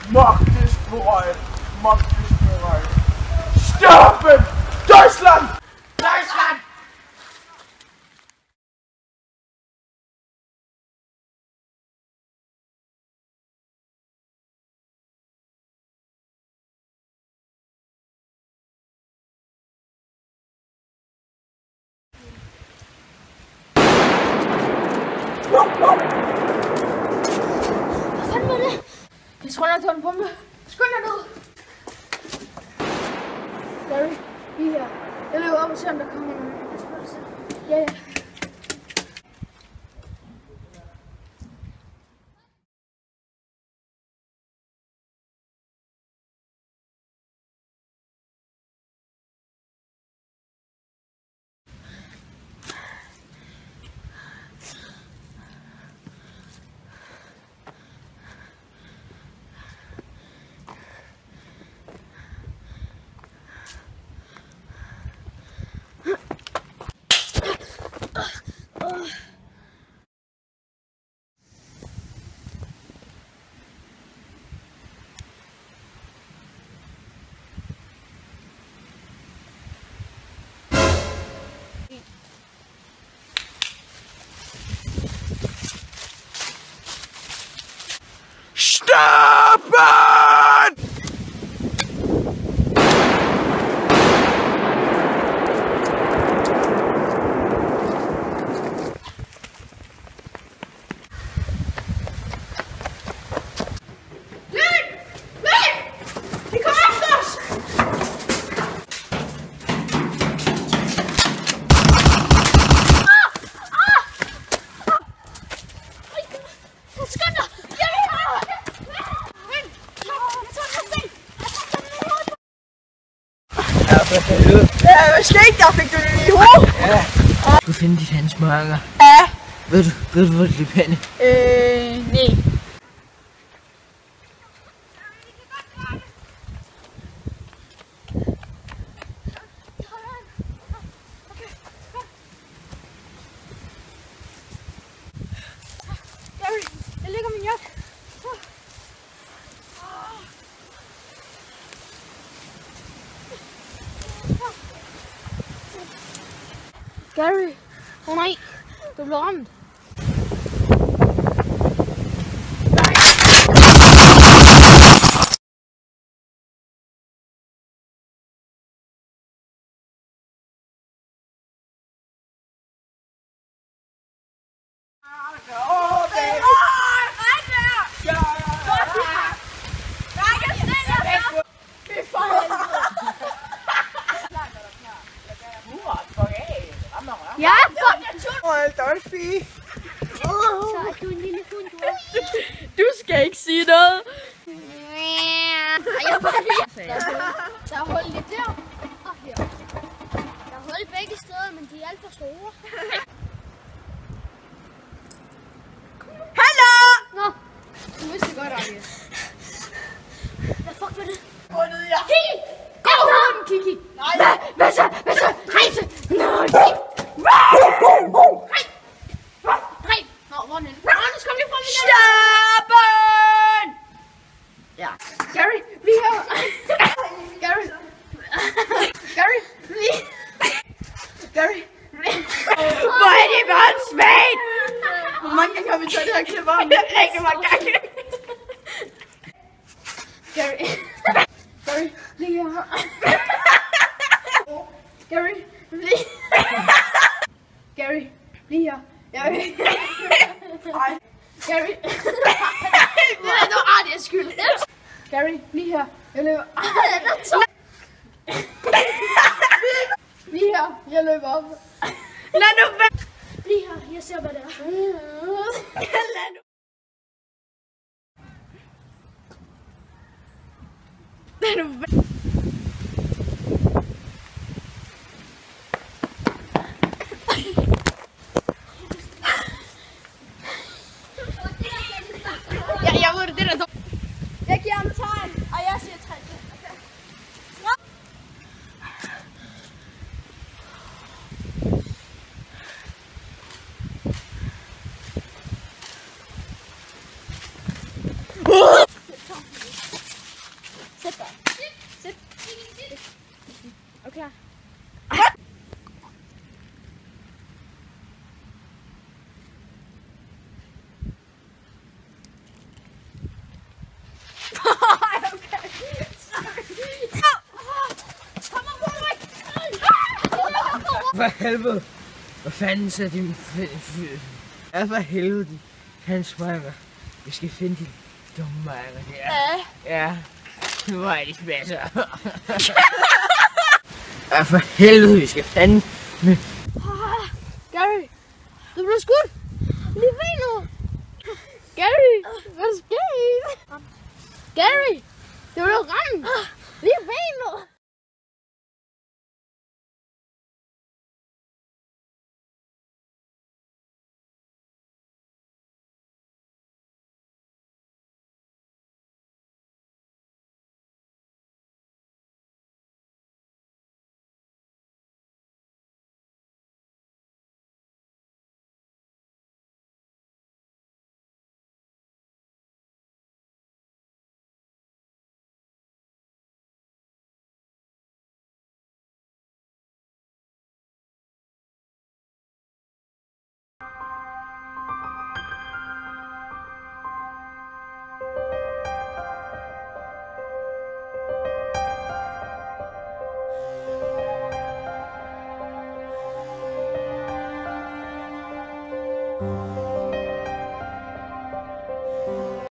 Macht ist bereit. Macht ist bereit. Sterben! Deutschland! Deutschland! Hvad fanden var det? Jeg tror, der er en bombe. Skynd dig ned. Gary, lige her. Jeg løber op og ser, om der kommer nogen. Ja. Sterben! Hvad skete der? Fik du det i hovedet? Ja. Du kan finde dit handsmørker. Ja. Ved du hvor det er pande? Nej. Gary, jeg lægger min jakke. Gary, nej, du blev ramt. Ja, Dolphy. så er du en lille hund, du er. Du skal ikke sige noget. Jeg bare lige. Der er hul lidt der og her. Der er hul begge steder, men de er alt for store. Hallo! Nå, du vidste godt, Arne. Hvad fuck var det? Gå ned, ja. Kiki! Gå ud, Kiki! Nej. Hvad så? Rejse! Nej! Hej! Nå, hvor er den? Anders, kom lige frem igen! Sterben! Ja. Gary, vi her. Gary. Gary, vi. Gary. Hvor er det bare svagt! Hvor mange gange har vi taget det her klip om? Rigtig mange gange. Gary. Gary, lige her. Gary, lige. Gary, lige her. Gary. Gary. Det er nu Arnes skyld. Gary, lige her. Jeg løber. Lige her. Jeg løber op. Lad nu være. Lige her. Jeg ser, hvad det er. Lad nu. Lad nu være. Jeg ved det der. Jeg giver ham tegn, og jeg siger 3. Okay. For helvede. Hvad fanden så din... Ja, for helvede, de fansmørker. Vi skal finde de dumme mørker der. Ja. Nu er de spasser. Ja, for helvede, vi skal fandme... Gary, du blev skudt. Lige ved nu. Gary, hvad sker? Gary, du blev ramt. Lige ved nu.